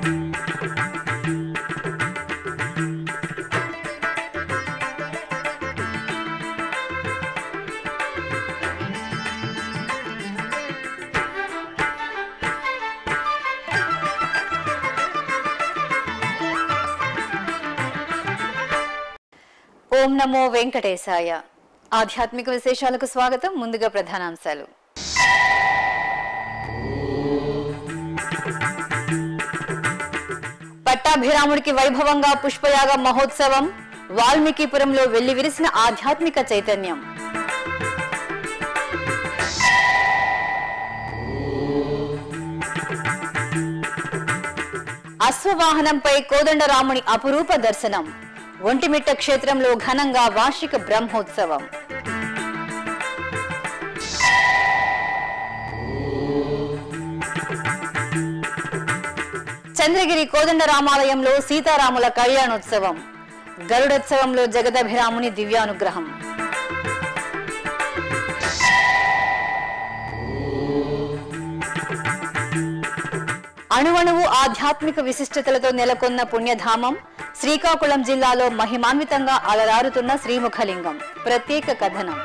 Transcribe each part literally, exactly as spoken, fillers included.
ఓం నమో వెంకటేశాయ. ఆధ్యాత్మిక విశేషాలకు స్వాగతం. ముందుగా ప్రధానాంశాలు. పట్టాభిరాముడికి వైభవంగా పుష్పయాగ మహోత్సవం. వాల్మీకిపురంలో వెళ్లి విరిసిన ఆధ్యాత్మిక చైతన్యం. అశ్వవాహనంపై కోదండరాముని అపురూప దర్శనం. ఒంటిమిట్ట క్షేత్రంలో ఘనంగా వార్షిక బ్రహ్మోత్సవం. చంద్రగిరి కోదండరామాలయంలో సీతారాముల కళ్యాణోత్సవం. గరుడోత్సవంలో జగదభిరాముని దివ్యానుగ్రహం. అణువణువు ఆధ్యాత్మిక విశిష్టతలతో నెలకొన్న పుణ్యధామం. శ్రీకాకుళం జిల్లాలో మహిమాన్వితంగా అలరారుతున్న శ్రీముఖలింగం. ప్రత్యేక కథనం.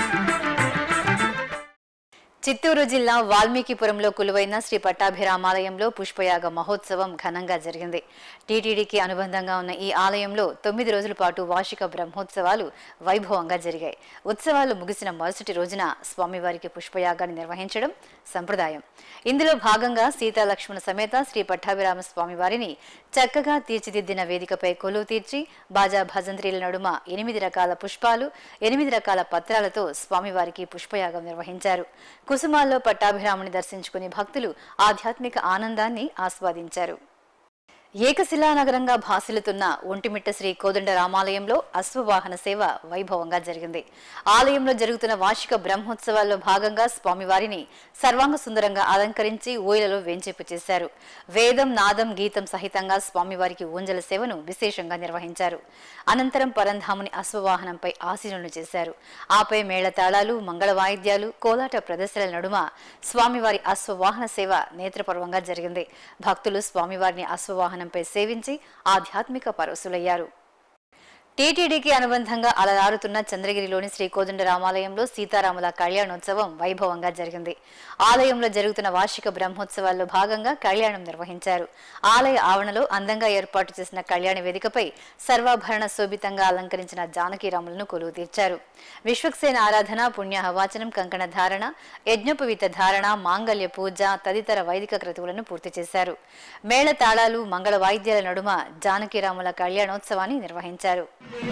చిత్తూరు జిల్లా వాల్మీకిపురంలో కొలువైన శ్రీ పట్టాభిరామాలయంలో పుష్పయాగ మహోత్సవం ఘనంగా జరిగింది. టీటీడీకి అనుబంధంగా ఉన్న ఈ ఆలయంలో తొమ్మిది రోజుల పాటు వార్షిక బ్రహ్మోత్సవాలు వైభవంగా జరిగాయి. ఉత్సవాలు ముగిసిన మరుసటి రోజున స్వామివారికి పుష్పయాగాన్ని నిర్వహించడం సంప్రదాయం. ఇందులో భాగంగా సీతాలక్ష్మణ సమేత శ్రీ పట్టాభిరామ స్వామివారిని చక్కగా తీర్చిదిద్దిన వేదికపై కొలువు తీర్చి బాజా భజంత్రీల నడుమ ఎనిమిది రకాల పుష్పాలు, ఎనిమిది రకాల పత్రాలతో స్వామివారికి పుష్పయాగం నిర్వహించారు. కుసుమాల్లో పట్టాభిరాముని దర్శించుకుని భక్తులు ఆధ్యాత్మిక ఆనందాన్ని ఆస్వాదించారు. ఏకశిలానగరంగా భాసిల్లుతున్న ఒంటిమిట్ట శ్రీ కోదండరామాలయంలో అశ్వవాహన సేవ వైభవంగా జరిగింది. ఆలయంలో జరుగుతున్న వార్షిక బ్రహ్మోత్సవాల్లో భాగంగా స్వామివారిని సర్వాంగ సుందరంగా అలంకరించి ఊయలలో వేంచేపు చేశారు. వేదం, నాదం, గీతం సహితంగా స్వామివారికి ఊంజల సేవను విశేషంగా నిర్వహించారు. అనంతరం పరంధాముని అశ్వవాహనంపై ఆసీనులు చేశారు. ఆపై మేళతాళాలు, మంగళ వాయిద్యాలు, కోలాట ప్రదర్శనల నడుమ స్వామివారి అశ్వవాహన సేవ నేత్రపర్వంగా జరిగింది. భక్తులు స్వామివారిని అశ్వవాహన పై సేవించి ఆధ్యాత్మిక పరవశులయ్యారు. టీటీడీకి అనుబంధంగా అలరారుతున్న చంద్రగిరిలోని శ్రీ కోదండరామాలయంలో సీతారాముల కళ్యాణోత్సవం వైభవంగా జరిగింది. ఆలయంలో జరుగుతున్న వార్షిక బ్రహ్మోత్సవాల్లో భాగంగా కళ్యాణం నిర్వహించారు. ఆలయ ఆవరణలో అందంగా ఏర్పాటు చేసిన కళ్యాణ వేదికపై సర్వాభరణ శోభితంగా అలంకరించిన జానకీరాములను కొలువు తీర్చారు. విశ్వక్సేన ఆరాధన, పుణ్యహవాచనం, కంకణ ధారణ, యజ్ఞోపవీత ధారణ, మాంగళ్య పూజ తదితర వైదిక క్రతువులను పూర్తి చేశారు. మేళ తాళాలు, మంగళ వాయిద్యాల నడుమ జానకీరాముల కళ్యాణోత్సవాన్ని నిర్వహించారు.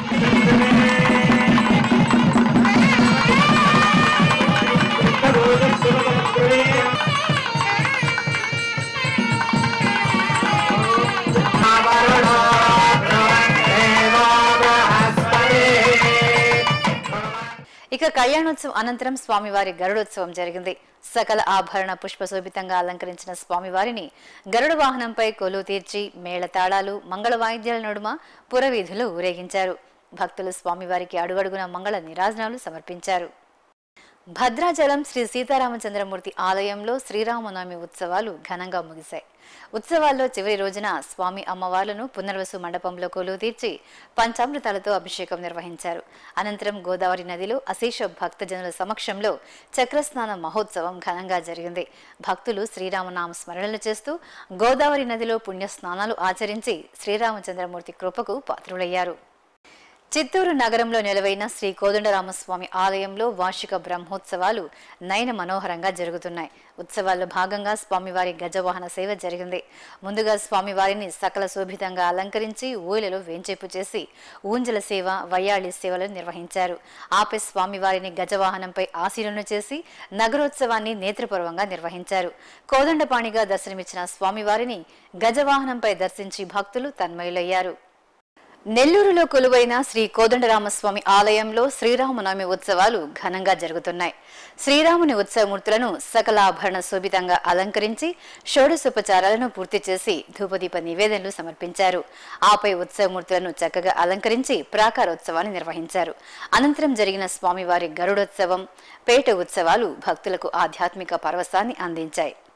ఇక కళ్యాణోత్సవం అనంతరం స్వామివారి గరుడోత్సవం జరిగింది. సకల ఆభరణ పుష్పశోభితంగా అలంకరించిన స్వామివారిని గరుడ వాహనంపై కొలువు తీర్చి మేళతాళాలు, మంగళ వాయిద్యాల నడుమ పురవీధులు ఊరేగించారు. భక్తులు స్వామివారికి అడుగడుగున మంగళ నీరాజనాలు సమర్పించారు. భద్రాచలం శ్రీ సీతారామచంద్రమూర్తి ఆలయంలో శ్రీరామనవమి ఉత్సవాలు ఘనంగా ముగిశాయి. ఉత్సవాల్లో చివరి రోజున స్వామి అమ్మవార్లను పునర్వసు మండపంలో కొలువు తీర్చి పంచామృతాలతో అభిషేకం నిర్వహించారు. అనంతరం గోదావరి నదిలో అశేష భక్తజనుల సమక్షంలో చక్రస్నాన మహోత్సవం ఘనంగా జరిగింది. భక్తులు శ్రీరామనామ స్మరణలు చేస్తూ గోదావరి నదిలో పుణ్యస్నానాలు ఆచరించి శ్రీరామచంద్రమూర్తి కృపకు పాత్రులయ్యారు. చిత్తూరు నగరంలో నెలవైన శ్రీ కోదండరామస్వామి ఆలయంలో వార్షిక బ్రహ్మోత్సవాలు నయన మనోహరంగా జరుగుతున్నాయి. ఉత్సవాల్లో భాగంగా స్వామివారి గజవాహన సేవ జరిగింది. ముందుగా స్వామివారిని సకల శోభితంగా అలంకరించి ఊయలలో వేంచేపు చేసి ఊంజల సేవ, వయ్యాళి సేవలను నిర్వహించారు. ఆపై స్వామివారిని గజవాహనంపై ఆసీనులను చేసి నగరోత్సవాన్ని నేత్రపూర్వంగా నిర్వహించారు. కోదండపాణిగా దర్శనమిచ్చిన స్వామివారిని గజవాహనంపై దర్శించి భక్తులు తన్మయులయ్యారు. నెల్లూరులో కొలువైన శ్రీ కోదండరామస్వామి ఆలయంలో శ్రీరామనవమి ఉత్సవాలు ఘనంగా జరుగుతున్నాయి. శ్రీరాముని ఉత్సవమూర్తులను సకలాభరణ శోభితంగా అలంకరించి షోడశోపచారాలను పూర్తి చేసి ధూపదీప నివేదనలు సమర్పించారు. ఆపై ఉత్సవమూర్తులను చక్కగా అలంకరించి ప్రాకారోత్సవాన్ని నిర్వహించారు. అనంతరం జరిగిన స్వామివారి గరుడోత్సవం, పేట ఉత్సవాలు భక్తులకు ఆధ్యాత్మిక పరవశాన్ని అందించాయి.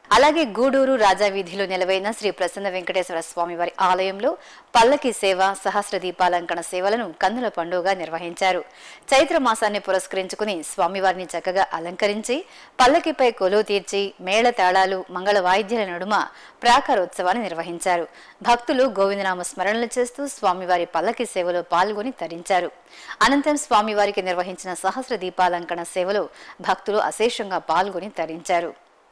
అలాగే గూడూరు రాజా వీధిలో నెలవైన శ్రీ ప్రసన్న వెంకటేశ్వర స్వామి వారి ఆలయంలో పల్లకి సేవ, సహస్ర దీపాలంకణ సేవలను కన్నుల పండుగగా నిర్వహించారు. చైత్ర మాసాన్ని పురస్కరించుకుని స్వామివారిని చక్కగా అలంకరించి పల్లకిపై కొలువు తీర్చి మేళ తాళాలు, మంగళ వాయిద్యాల నడుమ ప్రాకారోత్సవాన్ని నిర్వహించారు. భక్తులు గోవిందనామ స్మరణలు చేస్తూ స్వామివారి పల్లకి సేవలో పాల్గొని తరించారు. అనంతరం స్వామివారికి నిర్వహించిన సహస్ర దీపాలంకణ సేవలో భక్తులు అశేషంగా పాల్గొని తరించారు.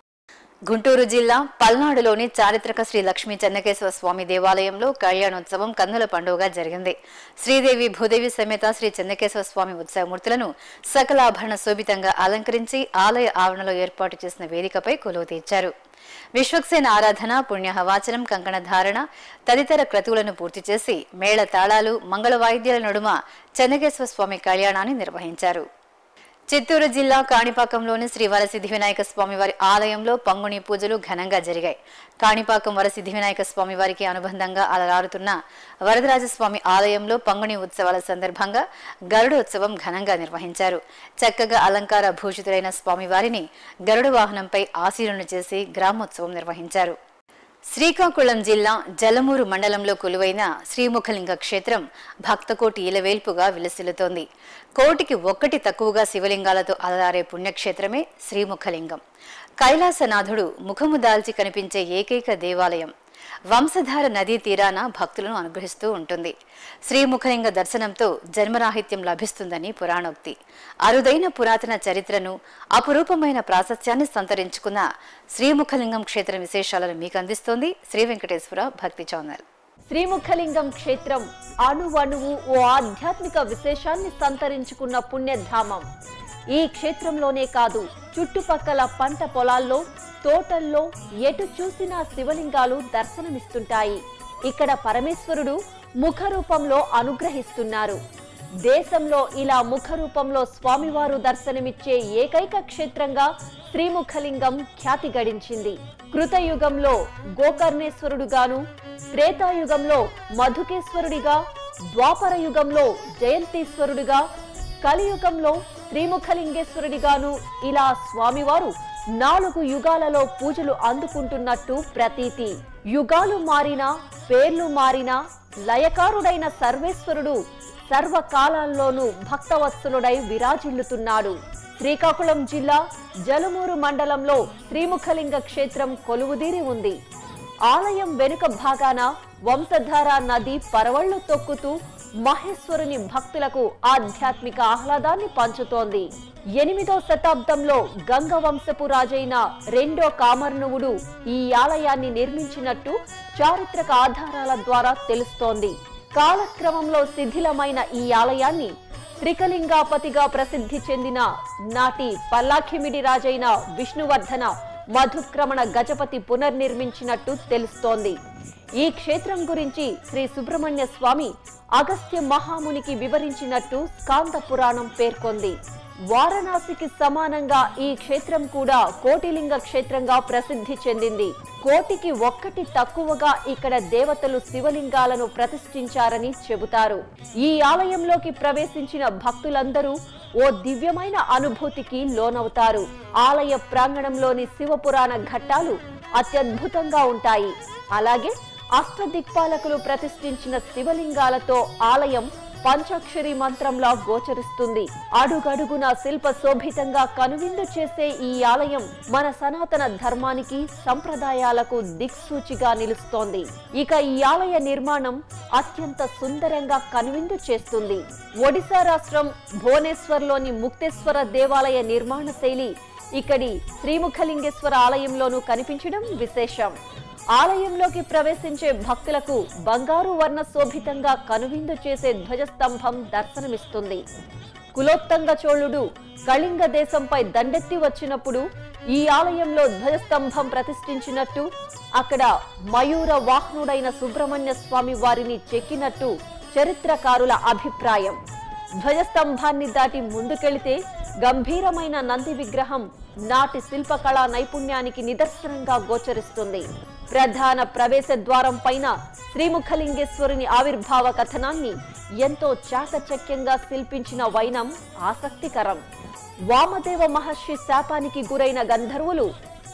గుంటూరు జిల్లా పల్నాడులోని చారిత్రక శ్రీ లక్ష్మీ చెన్నకేశ్వర స్వామి దేవాలయంలో కళ్యాణోత్సవం కన్నుల పండుగగా జరిగింది. శ్రీదేవి భూదేవి సమేత శ్రీ చెన్నకేశ్వర స్వామి ఉత్సవమూర్తులను సకలాభరణ శోభితంగా అలంకరించి ఆలయ ఆవరణలో ఏర్పాటు చేసిన వేదికపై కొలువు తీర్చారు. విశ్వక్సేన ఆరాధన, పుణ్యహవాచనం, కంకణ ధారణ తదితర క్రతువులను పూర్తి చేసి మేళ తాళాలు, మంగళ వాయిద్యాల నడుమ చెన్నకేశ్వర స్వామి కళ్యాణాన్ని నిర్వహించారు. చిత్తూరు జిల్లా కాణిపాకంలోని శ్రీ వరసిద్ధి వినాయక స్వామివారి ఆలయంలో పంగుణి పూజలు ఘనంగా జరిగాయి. కాణిపాకం వరసిద్ధి వినాయక స్వామివారికి అనుబంధంగా అలరారుతున్న వరదరాజస్వామి ఆలయంలో పంగుణి ఉత్సవాల సందర్భంగా గరుడోత్సవం ఘనంగా నిర్వహించారు. చక్కగా అలంకార భూషితులైన స్వామివారిని గరుడ వాహనంపై ఆశీర్వణ చేసి గ్రామోత్సవం నిర్వహించారు. శ్రీకాకుళం జిల్లా జలమూరు మండలంలో కొలువైన శ్రీముఖలింగ క్షేత్రం భక్తకోటి ఇలవేల్పుగా విలసిల్లుతోంది. కోటికి ఒక్కటి తక్కువగా శివలింగాలతో అలరారే పుణ్యక్షేత్రమే శ్రీముఖలింగం. కైలాసనాథుడు ముఖము దాల్చి కనిపించే ఏకైక దేవాలయం. వంశధార నదీ తీరాన భక్తులను అనుగ్రహిస్తూ ఉంటుంది. శ్రీముఖలింగ దర్శనంతో జన్మరాహిత్యం లభిస్తుందని పురాణోక్తి. అరుదైన పురాతన చరిత్రను, అపురూపమైన ప్రాశస్త్యాన్ని సంతరించుకున్న శ్రీముఖలింగం క్షేత్ర విశేషాలను మీకు అందిస్తోంది శ్రీ వెంకటేశ్వర భక్తి ఛానల్. శ్రీముఖలింగం క్షేత్రం అణువణువు ఓ ఆధ్యాత్మిక విశేషాన్ని సంతరించుకున్న పుణ్యధామం. ఈ క్షేత్రంలోనే కాదు, చుట్టుపక్కల పంట పొలాల్లో, తోటల్లో ఎటు చూసినా శివలింగాలు దర్శనమిస్తుంటాయి. ఇక్కడ పరమేశ్వరుడు ముఖ రూపంలో అనుగ్రహిస్తున్నారు. దేశంలో ఇలా ముఖ రూపంలో స్వామివారు దర్శనమిచ్చే ఏకైక క్షేత్రంగా శ్రీముఖలింగం ఖ్యాతి గడించింది. కృతయుగంలో గోకర్ణేశ్వరుడుగాను, త్రేతాయుగంలో మధుకేశ్వరుడిగా, ద్వాపర యుగంలో జయంతీశ్వరుడిగా, కలియుగంలో శ్రీముఖలింగేశ్వరుడిగాను ఇలా స్వామివారు నాలుగు యుగాలలో పూజలు అందుకుంటున్నట్టు ప్రతీతి. యుగాలు మారినా, పేర్లు మారినా లయకారుడైన సర్వేశ్వరుడు సర్వకాలాల్లోనూ భక్తవత్సలుడై విరాజిల్లుతున్నాడు. శ్రీకాకుళం జిల్లా జలమూరు మండలంలో శ్రీముఖలింగ క్షేత్రం కొలువుదీరి ఉంది. ఆలయం వెనుక భాగాన వంశధార నది పరవళ్లు తొక్కుతూ మహేశ్వరుని భక్తులకు ఆధ్యాత్మిక ఆహ్లాదాన్ని పంచుతోంది. ఎనిమిదో శతాబ్దంలో గంగ వంశపు రాజైన రెండో కామర్ణువుడు ఈ ఆలయాన్ని నిర్మించినట్టు చారిత్రక ఆధారాల ద్వారా తెలుస్తోంది. కాలక్రమంలో శిథిలమైన ఈ ఆలయాన్ని త్రికలింగాపతిగా ప్రసిద్ధి చెందిన నాటి పల్లాఖిమిడి రాజైన విష్ణువర్ధన మధుక్రమణ గజపతి పునర్నిర్మించినట్టు తెలుస్తోంది. ఈ క్షేత్రం గురించి శ్రీ సుబ్రహ్మణ్య స్వామి అగస్త్య మహామునికి వివరించినట్టు స్కాంద పురాణం పేర్కొంది. వారణాసికి సమానంగా ఈ క్షేత్రం కూడా కోటిలింగ క్షేత్రంగా ప్రసిద్ధి చెందింది. కోటికి ఒక్కటి తక్కువగా ఇక్కడ దేవతలు శివలింగాలను ప్రతిష్ఠించారని చెబుతారు. ఈ ఆలయంలోకి ప్రవేశించిన భక్తులందరూ ఓ దివ్యమైన అనుభూతికి లోనవుతారు. ఆలయ ప్రాంగణంలోని శివపురాణ ఘట్టాలు అత్యద్భుతంగా ఉంటాయి. అలాగే అష్టదిక్పాలకులు ప్రతిష్ఠించిన శివలింగాలతో ఆలయం పంచాక్షరి మంత్రంలా గోచరిస్తుంది. అడుగడుగున శిల్ప శోభితంగా కనువిందు చేసే ఈ ఆలయం మన సనాతన ధర్మానికి, సంప్రదాయాలకు దిక్సూచిగా నిలుస్తోంది. ఇక ఈ ఆలయ నిర్మాణం అత్యంత సుందరంగా కనువిందు చేస్తుంది. ఒడిశా రాష్ట్రం భువనేశ్వర్లోని ముక్తేశ్వర దేవాలయ నిర్మాణ శైలి ఇక్కడి శ్రీముఖలింగేశ్వర ఆలయంలోనూ కనిపించడం విశేషం. ఆలయంలోకి ప్రవేశించే భక్తులకు బంగారు వర్ణ శోభితంగా కనువిందు చేసే ధ్వజస్తంభం దర్శనమిస్తుంది. కులోత్తంగ చోళుడు కళింగ దేశంపై దండెత్తి వచ్చినప్పుడు ఈ ఆలయంలో ధ్వజస్తంభం ప్రతిష్ఠించినట్టు, అక్కడ మయూర వాహనుడైన సుబ్రహ్మణ్య స్వామి వారిని చెక్కినట్టు చరిత్రకారుల అభిప్రాయం. ధ్వజస్తంభాన్ని దాటి ముందుకెళితే గంభీరమైన నంది విగ్రహం నాటి శిల్పకళా నైపుణ్యానికి నిదర్శనంగా గోచరిస్తుంది. ప్రధాన ప్రవేశ ద్వారం పైన శ్రీముఖలింగేశ్వరుని ఆవిర్భావ కథనాన్ని ఎంతో చాకచక్యంగా శిల్పించిన వైనం ఆసక్తికరం. వామదేవ మహర్షి శాపానికి గురైన గంధర్వులు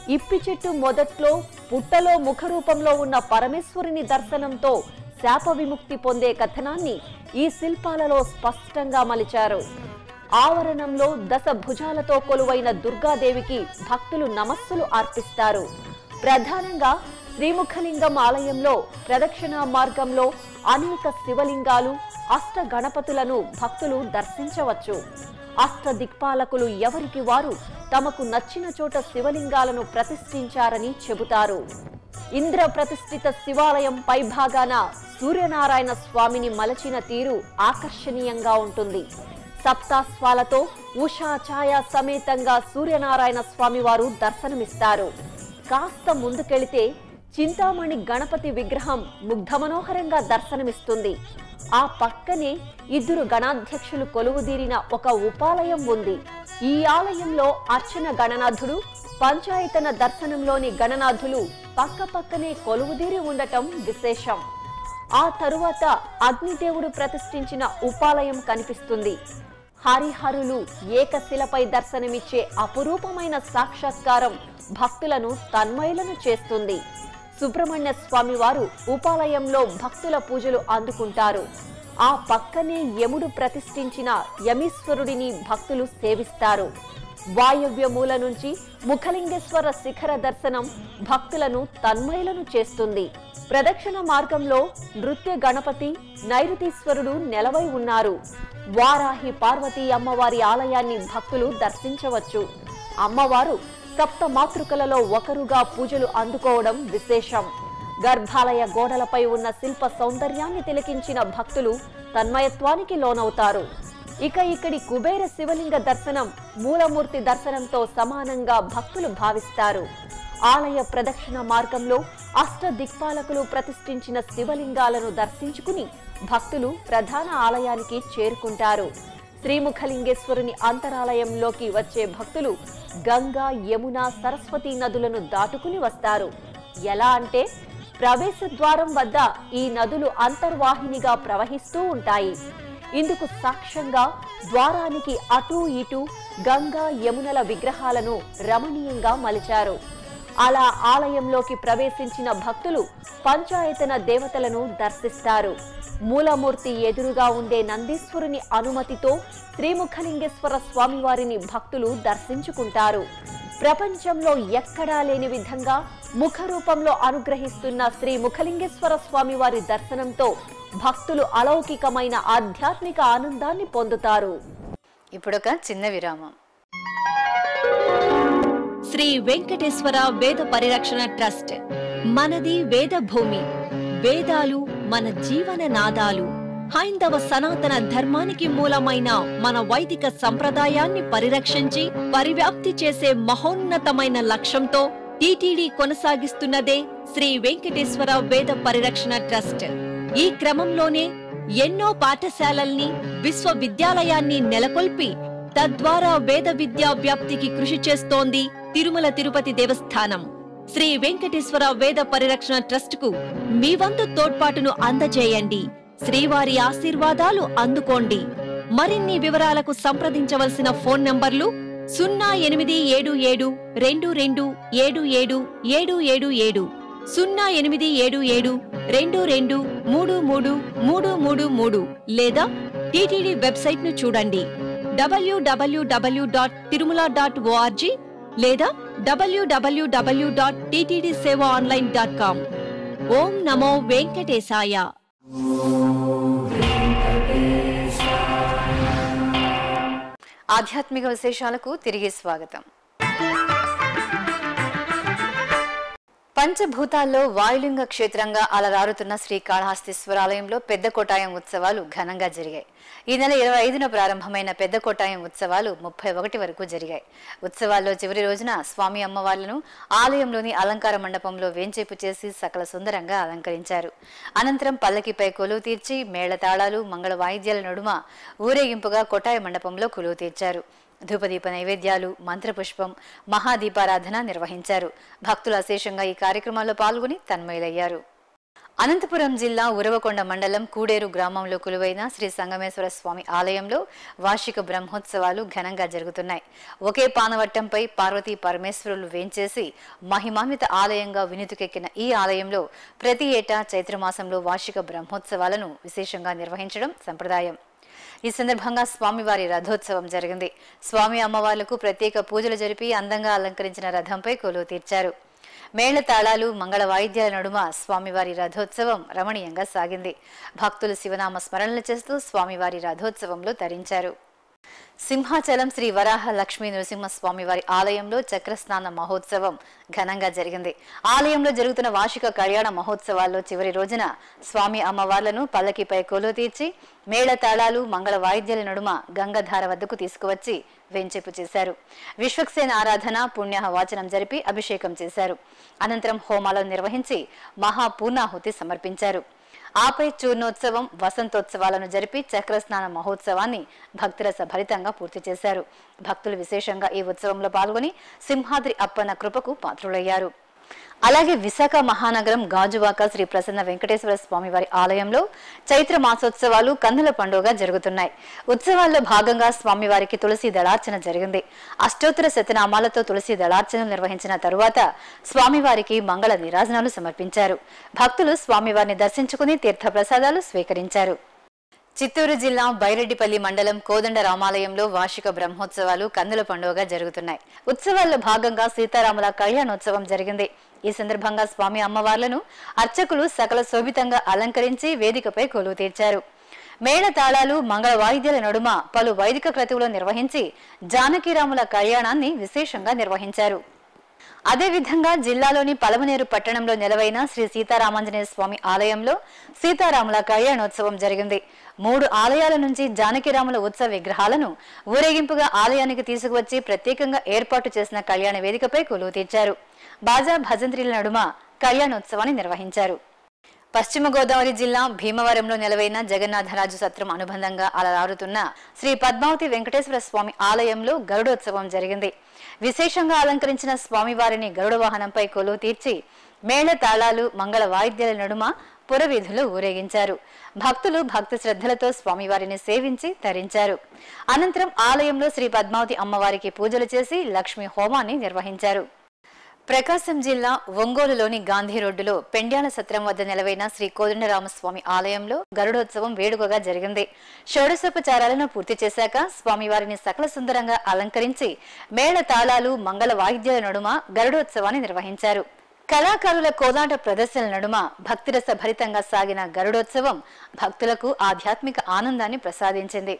ఇప్పి చెట్టు మొదట్లో పుట్టలో ముఖరూపంలో ఉన్న పరమేశ్వరుని దర్శనంతో శాప విముక్తి పొందే కథనాన్ని ఈ శిల్పాలలో స్పష్టంగా మలిచారు. ఆవరణంలో దశ భుజాలతో కొలువైన దుర్గాదేవికి భక్తులు నమస్సులు అర్పిస్తారు. ప్రధానంగా శ్రీముఖలింగం ఆలయంలో ప్రదక్షిణా మార్గంలో అనేక శివలింగాలు, అష్ట గణపతులను భక్తులు దర్శించవచ్చు. అష్ట దిక్పాలకులు ఎవరికి వారు తమకు నచ్చిన చోట శివలింగాలను ప్రతిష్ఠించారని చెబుతారు. ఇంద్ర ప్రతిష్ఠిత శివాలయం పైభాగాన సూర్యనారాయణ స్వామిని మలచిన తీరు ఆకర్షణీయంగా ఉంటుంది. సప్తాస్వాలతో ఉషా ఛాయ సమేతంగా సూర్యనారాయణ స్వామి వారు దర్శనమిస్తారు. కాస్త ముందుకెళితే చింతామణి గణపతి విగ్రహం ముగ్ధమనోహరంగా దర్శనమిస్తుంది. ఆ పక్కనే ఇద్దరు గణాధ్యక్షులు కొలువుదీరిన ఒక ఉపాలయం ఉంది. ఈ ఆలయంలో అర్చన గణనాథుడు, పంచాయతన దర్శనంలోని గణనాథులు పక్క పక్కనే కొలువుదీరి ఉండటం విశేషం. ఆ తరువాత అగ్నిదేవుడు ప్రతిష్ఠించిన ఉపాలయం కనిపిస్తుంది. హరిహరులు ఏకశిలపై దర్శనమిచ్చే అపురూపమైన సాక్షాత్కారం భక్తులను తన్మయులను చేస్తుంది. సుబ్రహ్మణ్య స్వామి వారు ఉపాలయంలో భక్తుల పూజలు అందుకుంటారు. ఆ పక్కనే యముడు ప్రతిష్ఠించిన యమీశ్వరుడిని భక్తులు సేవిస్తారు. వాయవ్య మూల నుంచి ముఖలింగేశ్వర శిఖర దర్శనం భక్తులను తన్మయులను చేస్తుంది. ప్రదక్షిణ మార్గంలో నృత్య గణపతి, నైరుతీశ్వరుడు నెలవై ఉన్నారు. వారాహి పార్వతీ అమ్మవారి ఆలయాన్ని భక్తులు దర్శించవచ్చు. అమ్మవారు సప్త మాతృకలలో ఒకరుగా పూజలు అందుకోవడం విశేషం. గర్భాలయ గోడలపై ఉన్న శిల్ప సౌందర్యాన్ని తిలకించిన భక్తులు తన్మయత్వానికి లోనవుతారు. ఇక ఇక్కడి కుబేర శివలింగ దర్శనం మూలమూర్తి దర్శనంతో సమానంగా భక్తులు భావిస్తారు. ఆలయ ప్రదక్షిణ మార్గంలో అష్ట దిక్పాలకులు ప్రతిష్ఠించిన శివలింగాలను దర్శించుకుని భక్తులు ప్రధాన ఆలయానికి చేరుకుంటారు. శ్రీముఖలింగేశ్వరుని అంతరాలయంలోకి వచ్చే భక్తులు గంగా, యమున, సరస్వతి నదులను దాటుకుని వస్తారు. ఎలా అంటే ప్రవేశ ద్వారం వద్ద ఈ నదులు అంతర్వాహినిగా ప్రవహిస్తూ ఉంటాయి. ఇందుకు సాక్ష్యంగా ద్వారానికి అటూ ఇటూ గంగా, యమునల విగ్రహాలను రమణీయంగా మలిచారు. అలా ఆలయంలోకి ప్రవేశించిన భక్తులు పంచాయతన దేవతలను దర్శిస్తారు. మూలమూర్తి ఎదురుగా ఉండే నందీశ్వరుని అనుమతితో శ్రీముఖలింగేశ్వర స్వామివారిని భక్తులు దర్శించుకుంటారు. ప్రపంచంలో ఎక్కడా లేని విధంగా ముఖ రూపంలో అనుగ్రహిస్తున్న శ్రీ ముఖలింగేశ్వర స్వామివారి దర్శనంతో భక్తులు అలౌకికమైన ఆధ్యాత్మిక ఆనందాన్ని పొందుతారు. ఇప్పుడొక చిన్న విరామం. శ్రీ వెంకటేశ్వర వేద పరిరక్షణ ట్రస్ట్. మనది వేద భూమి. వేదాలు మన జీవన నాదాలు. హైందవ సనాతన ధర్మానికి మూలమైన మన వైదిక సంప్రదాయాన్ని పరిరక్షించి పరివ్యాప్తి చేసే మహోన్నతమైన లక్ష్యంతో టీటీడీ కొనసాగిస్తున్నదే శ్రీ వెంకటేశ్వర వేద పరిరక్షణ ట్రస్ట్. ఈ క్రమంలోనే ఎన్నో పాఠశాలల్ని, విశ్వవిద్యాలయాన్ని నెలకొల్పి తద్వారా వేద విద్యా వ్యాప్తికి కృషి చేస్తోంది తిరుమల తిరుపతి దేవస్థానం. శ్రీ వెంకటేశ్వర వేద పరిరక్షణ ట్రస్ట్ కు మీ వంతు తోడ్పాటును అందజేయండి. శ్రీవారి ఆశీర్వాదాలు అందుకోండి. మరిన్ని వివరాలకు సంప్రదించవలసిన ఫోన్ నంబర్లు సున్నా ఎనిమిది ఏడు ఏడు రెండు రెండు ఏడు ఏడు ఏడు ఏడు ఏడు, సున్నా ఎనిమిది ఏడు ఏడు రెండు రెండు మూడు మూడు మూడు మూడు మూడు లేదా టీటీడీ వెబ్సైట్ ను చూడండి W W W dot Tirumala dot O R G లేదా W W W dot TTD seva online dot com. ఓం నమో వెంకటేశాయ. ఆధ్యాత్మిక విశేషాలకు తిరిగి స్వాగతం. పంచభూతాల్లో వాయులింగ క్షేత్రంగా అలరారుతున్న శ్రీకాళహస్తీశ్వరాలయంలో పెద్ద కోటాయం ఉత్సవాలు ఘనంగా జరిగాయి. ఈ నెల ఇరవై ఐదున ప్రారంభమైన పెద్ద కోటాయం ఉత్సవాలు ముప్పై ఒకటి వరకు జరిగాయి. ఉత్సవాల్లో చివరి రోజున స్వామి అమ్మవార్లను ఆలయంలోని అలంకార మండపంలో వేంచేపు చేసి సకల సుందరంగా అలంకరించారు. అనంతరం పల్లకిపై కొలువు తీర్చి మేళతాళాలు, మంగళ వాయిద్యాల నడుమ ఊరేగింపుగా కోటాయ మండపంలో కొలువు తీర్చారు. ధూపదీప నైవేద్యాలు, మంత్రపుష్పం, మహాదీపారాధన నిర్వహించారు. భక్తులు అశేషంగా ఈ కార్యక్రమాల్లో పాల్గొని తన్మయులయ్యారు. అనంతపురం జిల్లా ఉరవకొండ మండలం కూడేరు గ్రామంలో కొలువైన శ్రీ సంగమేశ్వర స్వామి ఆలయంలో వార్షిక బ్రహ్మోత్సవాలు ఘనంగా జరుగుతున్నాయి. ఒకే పానవట్టంపై పార్వతీ పరమేశ్వరులు వేంచేసి మహిమాన్విత ఆలయంగా వినుతికెక్కిన ఈ ఆలయంలో ప్రతి ఏటా చైత్రమాసంలో వార్షిక బ్రహ్మోత్సవాలను విశేషంగా నిర్వహించడం సంప్రదాయం. ఈ సందర్భంగా స్వామివారి రథోత్సవం జరిగింది. స్వామి అమ్మవార్లకు ప్రత్యేక పూజలు జరిపి అందంగా అలంకరించిన రథంపై కొలువు తీర్చారు. మేళ తాళాలు మంగళ వాయిద్యాల నడుమ స్వామివారి రథోత్సవం రమణీయంగా సాగింది. భక్తులు శివనామ స్మరణలు చేస్తూ స్వామివారి రథోత్సవంలో తరించారు. సింహాచలం శ్రీ వరాహ లక్ష్మీ నృసింహస్వామివారి ఆలయంలో చక్రస్నాన మహోత్సవం ఘనంగా జరిగింది. ఆలయంలో జరుగుతున్న వార్షిక కళ్యాణ మహోత్సవాల్లో చివరి రోజున స్వామి అమ్మవార్లను పల్లకిపై కొలువు తీర్చి మేళ తాళాలు మంగళ వాయిద్యాల నడుమ గంగాధార వద్దకు తీసుకువచ్చి వెంచేపు చేశారు. విశ్వక్సేన ఆరాధన పుణ్యాహ వాచనం జరిపి అభిషేకం చేశారు. అనంతరం హోమాలను నిర్వహించి మహాపూర్ణాహుతి సమర్పించారు. ఆపై చూర్ణోత్సవం వసంతోత్సవాలను జరిపి చక్రస్నాన మహోత్సవాన్ని భక్తురస భరితంగా పూర్తి చేశారు. భక్తులు విశేషంగా ఈ ఉత్సవంలో పాల్గొని సింహాద్రి అప్పన్న కృపకు పాత్రులయ్యారు. అలాగే విశాఖ మహానగరం గాజువాక శ్రీ ప్రసన్న వెంకటేశ్వర స్వామివారి ఆలయంలో చైత్ర మాసోత్సవాలు కన్నుల పండుగ జరుగుతున్నాయి. ఉత్సవాల్లో భాగంగా స్వామివారికి తులసి దళార్చన జరిగింది. అష్టోత్తర శతనామాలతో తులసి దళార్చన నిర్వహించిన తరువాత స్వామివారికి మంగళ నీరాజనాలు సమర్పించారు. భక్తులు స్వామివారిని దర్శించుకుని తీర్థ ప్రసాదాలు స్వీకరించారు. చిత్తూరు జిల్లా బైరెడ్డిపల్లి మండలం కోదండ రామాలయంలో వార్షిక బ్రహ్మోత్సవాలు కన్నుల పండుగగా జరుగుతున్నాయి. ఉత్సవాల్లో భాగంగా సీతారాముల కళ్యాణోత్సవం జరిగింది. ఈ సందర్భంగా స్వామి అమ్మవార్లను అర్చకులు సకల శోభితంగా అలంకరించి వేదికపై కొలువు తీర్చారు. మేళ తాళాలు మంగళ వాయిద్యాల నడుమ పలు వైదిక క్రతువులు నిర్వహించి జానకిరాముల కళ్యాణాన్ని విశేషంగా నిర్వహించారు. అదేవిధంగా జిల్లాలోని పలమనేరు పట్టణంలో నెలవైన శ్రీ సీతారామాంజనేయ స్వామి ఆలయంలో సీతారాముల కళ్యాణోత్సవం జరిగింది. మూడు ఆలయాల నుంచి జానకిరాముల ఉత్సవ విగ్రహాలను ఊరేగింపుగా ఆలయానికి తీసుకువచ్చి ప్రత్యేకంగా ఏర్పాటు చేసిన కళ్యాణ వేదికపై కొలువు తీర్చారు. బాజా భజంత్రీల నడుమ కళ్యాణోత్సవాన్ని నిర్వహించారు. పశ్చిమ గోదావరి జిల్లా భీమవరంలో నెలవైన జగన్నాథరాజు సత్రం అనుబంధంగా అలరారుతున్న శ్రీ పద్మావతి వెంకటేశ్వర స్వామి ఆలయంలో గరుడోత్సవం జరిగింది. విశేషంగా అలంకరించిన స్వామివారిని గరుడ వాహనంపై కొలువు తీర్చి మేళ తాళాలు మంగళ వాయిద్యాల నడుమ పురవీధులు ఊరేగించారు. భక్తులు భక్తి శ్రద్ధలతో స్వామివారిని సేవించి తరించారు. అనంతరం ఆలయంలో శ్రీ పద్మావతి అమ్మవారికి పూజలు చేసి లక్ష్మీ హోమాన్ని నిర్వహించారు. ప్రకాశం జిల్లా ఒంగోలులోని గాంధీ రోడ్డులో పెండ్యాల సత్రం వద్ద నెలవైన శ్రీ కోదండరామస్వామి ఆలయంలో గరుడోత్సవం వేడుకగా జరిగింది. షోడశోపచారాలను పూర్తి చేశాక స్వామివారిని సకల సుందరంగా అలంకరించి మేళ తాళాలు మంగళ వాయిద్యాల నడుమ గరుడోత్సవాన్ని నిర్వహించారు. కళాకారుల కోలాట ప్రదర్శనల నడుమ భక్తిరస భరితంగా సాగిన గరుడోత్సవం భక్తులకు ఆధ్యాత్మిక ఆనందాన్ని ప్రసాదించింది.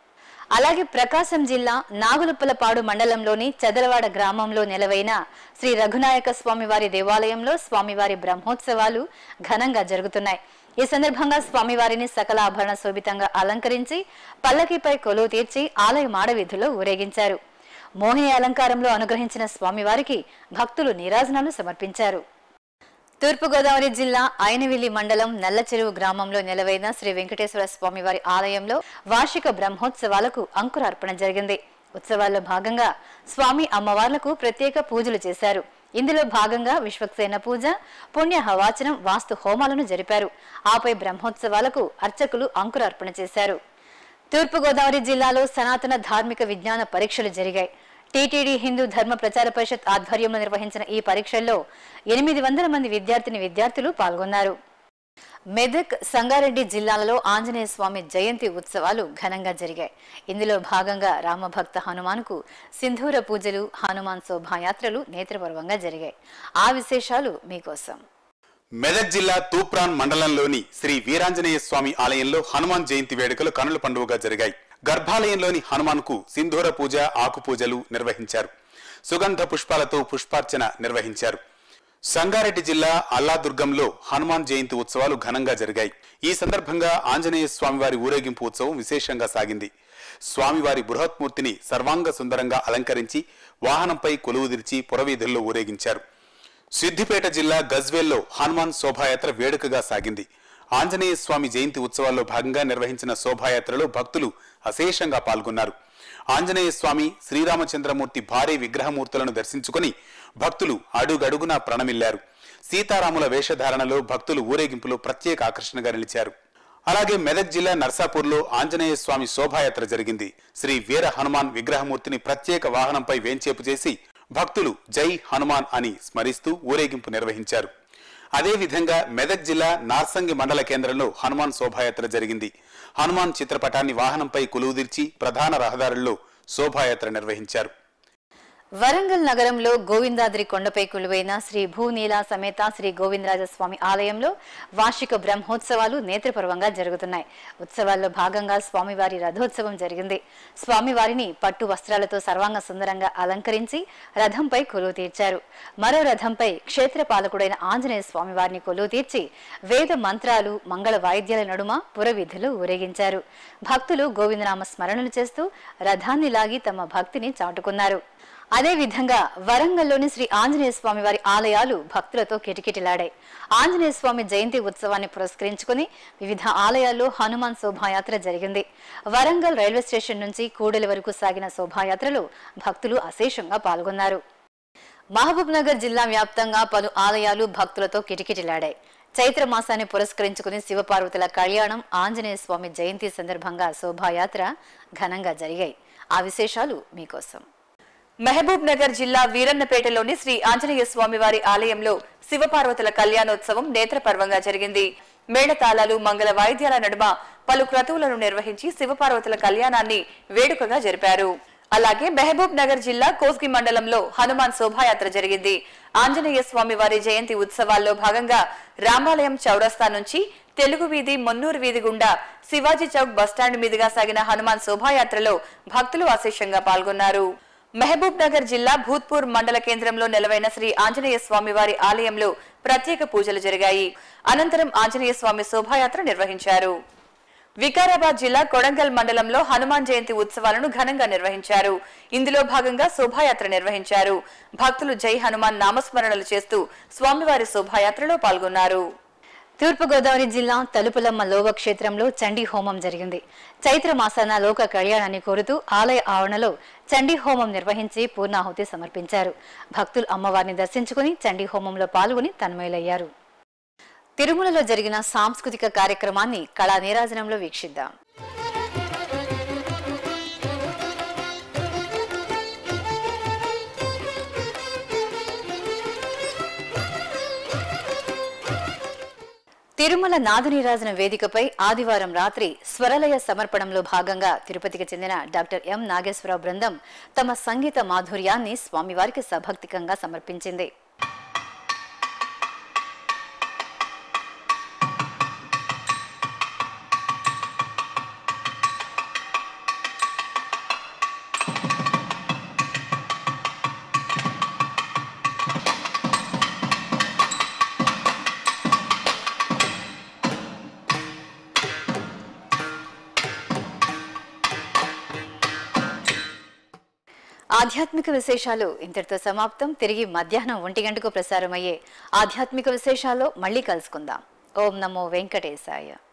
అలాగే ప్రకాశం జిల్లా నాగులుప్పలపాడు మండలంలోని చదలవాడ గ్రామంలో నెలవైన శ్రీ రఘునాయక స్వామివారి దేవాలయంలో స్వామివారి బ్రహ్మోత్సవాలు ఘనంగా జరుగుతున్నాయి. ఈ సందర్భంగా స్వామివారిని సకల ఆభరణ శోభితంగా అలంకరించి పల్లకిపై కొలువు తీర్చి ఆలయ మాడవీధుల్లో ఊరేగించారు. మోహిని అలంకారంలో అనుగ్రహించిన స్వామివారికి భక్తులు నీరాజనాలు సమర్పించారు. తూర్పుగోదావరి జిల్లా ఐనవిల్లి మండలం నల్లచెరువు గ్రామంలో నెలవైన శ్రీ వెంకటేశ్వర స్వామివారి ఆలయంలో వార్షిక బ్రహ్మోత్సవాలకు అంకురార్పణ జరిగింది. ఉత్సవాల్లో భాగంగా స్వామి అమ్మవార్లకు ప్రత్యేక పూజలు చేశారు. ఇందులో భాగంగా విశ్వక్సేన పూజ, పుణ్యహవాచనం, వాస్తు హోమాలను జరిపారు. ఆపై బ్రహ్మోత్సవాలకు అర్చకులు అంకురార్పణ చేశారు. తూర్పుగోదావరి జిల్లాలో సనాతన ధార్మిక విజ్ఞాన పరీక్షలు జరిగాయి. టీటీడీ హిందూ ధర్మ ప్రచార పరిషత్ ఆధ్వర్యంలో నిర్వహించిన ఈ పరీక్షల్లో ఎనిమిది వందల మంది విద్యార్థిని విద్యార్థులు పాల్గొన్నారు. మెదక్, సంగారెడ్డి జిల్లాలలో ఆంజనేయ స్వామి జయంతి ఉత్సవాలు ఘనంగా జరిగాయి. ఇందులో భాగంగా రామభక్త హనుమాన్కు సింధూర పూజలు, హనుమాన్ శోభాయాత్రలు నేత్రపర్వంగా జరిగాయి. ఆ విశేషాలు మీకోసం. మెదక్ జిల్లా తూప్రాన్ మండలంలోని శ్రీ వీరాంజనేయ స్వామి ఆలయంలో హనుమాన్ జయంతి వేడుకలు కనుల పండుగగా జరిగాయి. గర్భాలయంలోని హనుమాన్కు సింధూర పూజ, ఆకు పూజలు నిర్వహించారు. సుగంధ పుష్పాలతో పుష్పార్చన నిర్వహించారు. సంగారెడ్డి జిల్లా అల్లాదుర్గంలో హనుమాన్ జయంతి ఉత్సవాలు ఘనంగా జరిగాయి. ఈ సందర్భంగా ఆంజనేయ స్వామివారి ఊరేగింపు ఉత్సవం విశేషంగా సాగింది. స్వామివారి బృహత్మూర్తిని సర్వాంగ సుందరంగా అలంకరించి వాహనంపై కొలువుదీర్చి పురవీధుల్లో ఊరేగించారు. సిద్దిపేట జిల్లా గజ్వేల్లో హనుమాన్ శోభాయాత్ర వేడుకగా సాగింది. ఆంజనేయ స్వామి జయంతి ఉత్సవాల్లో భాగంగా నిర్వహించిన శోభాయాత్రలో భక్తులు అశేషంగా పాల్గొన్నారు. ఆంజనేయ స్వామి, శ్రీరామచంద్రమూర్తి భారీ విగ్రహమూర్తులను దర్శించుకుని భక్తులు అడుగడుగునా ప్రణమిల్లారు. సీతారాముల వేషధారణలో భక్తులు ఊరేగింపులో ప్రత్యేక ఆకర్షణగా నిలిచారు. అలాగే మెదక్ జిల్లా నర్సాపూర్లో ఆంజనేయ స్వామి శోభాయాత్ర జరిగింది. శ్రీ వీర హనుమాన్ విగ్రహమూర్తిని ప్రత్యేక వాహనంపై వేంచేపు చేసి భక్తులు జై హనుమాన్ అని స్మరిస్తూ ఊరేగింపు నిర్వహించారు. అదేవిధంగా మెదక్ జిల్లా నార్సంగి మండల కేంద్రంలో హనుమాన్ శోభాయాత్ర జరిగింది. హనుమాన్ చిత్రపటాన్ని వాహనంపై కొలువుదీర్చి ప్రధాన రహదారుల్లో శోభాయాత్ర నిర్వహించారు. వరంగల్ నగరంలో గోవిందాద్రి కొండపై కొలువైన శ్రీ భూనీలా సమేత శ్రీ గోవిందరాజస్వామి ఆలయంలో వార్షిక బ్రహ్మోత్సవాలు నేత్రపర్వంగా జరుగుతున్నాయి. ఉత్సవాల్లో భాగంగా స్వామివారి రథోత్సవం జరిగింది. స్వామివారిని పట్టు వస్త్రాలతో సర్వాంగ సుందరంగా అలంకరించి రథంపై కొలువు తీర్చారు. మరో రథంపై క్షేత్రపాలకుడైన ఆంజనేయ స్వామివారిని కొలువు తీర్చి వేద మంత్రాలు మంగళ వాయిద్యాల నడుమ పురవీధులు ఊరేగించారు. భక్తులు గోవిందనామ స్మరణలు చేస్తూ రథాన్ని లాగి తమ భక్తిని చాటుకున్నారు. అదేవిధంగా వరంగల్లోని శ్రీ ఆంజనేయ స్వామి వారి ఆలయాలు భక్తులతో కిటకిటలాడాయి. ఆంజనేయ స్వామి జయంతి ఉత్సవాన్ని పురస్కరించుకుని వివిధ ఆలయాల్లో హనుమాన్ శోభాయాత్ర జరిగింది. వరంగల్ రైల్వే స్టేషన్ నుంచి కూడలి వరకు సాగిన శోభాయాత్రలో భక్తులు అశేషంగా పాల్గొన్నారు. మహబూబ్ నగర్ జిల్లా వ్యాప్తంగా పలు ఆలయాలు భక్తులతో కిటకిటలాడాయి. చైత్ర మాసాన్ని పురస్కరించుకుని శివపార్వతుల కళ్యాణం, ఆంజనేయ స్వామి జయంతి సందర్భంగా శోభాయాత్ర ఘనంగా జరిగాయి. ఆ విశేషాలు మీకోసం. మహబూబ్ నగర్ జిల్లా వీరన్నపేటలోని శ్రీ ఆంజనేయ స్వామి వారి ఆలయంలో శివపార్వతుల కళ్యాణోత్సవం నేత్రపర్వంగా జరిగింది. మేళతాళాలు మంగళ వాయిద్యాల నడుమ పలు క్రతువులను నిర్వహించి శివపార్వతుల కళ్యాణాన్ని వేడుకగా జరిపారు. అలాగే మహబూబ్ నగర్ జిల్లా కోస్గి మండలంలో హనుమాన్ శోభాయాత్ర జరిగింది. ఆంజనేయ స్వామి వారి జయంతి ఉత్సవాల్లో భాగంగా రామాలయం చౌరస్తా నుంచి తెలుగు వీధి, మొన్నూరు వీధి గుండా శివాజీ చౌక్ బస్టాండ్ మీదుగా సాగిన హనుమాన్ శోభాయాత్రలో భక్తులు అశేషంగా పాల్గొన్నారు. మహబూబ్ నగర్ జిల్లా భూత్పూర్ మండల కేంద్రంలో నెలవైన శ్రీ ఆంజనేయ స్వామి వారి ఆలయంలో ప్రత్యేక పూజలు జరిగాయి. అనంతరం ఆంజనేయ స్వామి శోభాయాత్ర నిర్వహించారు. వికారాబాద్ జిల్లా కొడంగల్ మండలంలో హనుమాన్ జయంతి ఉత్సవాలను ఘనంగా నిర్వహించారు. ఇందులో భాగంగా శోభాయాత్ర నిర్వహించారు. భక్తులు జై హనుమాన్ నామస్మరణలు చేస్తూ స్వామివారి శోభాయాత్రలో పాల్గొన్నారు. తూర్పుగోదావరి జిల్లా తలుపులమ్మ లోవ క్షేత్రంలో చండీ హోమం జరిగింది. చైత్ర మాసాన లోక కళ్యాణాన్ని కోరుతూ ఆలయ ఆవరణలో చండీ హోమం నిర్వహించి పూర్ణాహుతి సమర్పించారు. భక్తులు అమ్మవారిని దర్శించుకుని చండీ హోమంలో పాల్గొని తన్మయులయ్యారు. తిరుమలలో జరిగిన సాంస్కృతిక కార్యక్రమాన్ని కళా నీరాజనంలో వీక్షిద్దాం. తిరుమల నాదనీరాజన వేదికపై ఆదివారం రాత్రి స్వరలయ సమర్పణంలో భాగంగా తిరుపతికి చెందిన డాక్టర్ ఎం నాగేశ్వరరావు బృందం తమ సంగీత మాధుర్యాన్ని స్వామివారికి సభక్తికంగా సమర్పించింది. ఆధ్యాత్మిక విశేషాలు ఇంతటితో సమాప్తం. తిరిగి మధ్యాహ్నం ఒంటి గంటకు ప్రసారమయ్యే ఆధ్యాత్మిక విశేషాల్లో మళ్ళీ కలుసుకుందాం. ఓం నమో వెంకటేశాయ.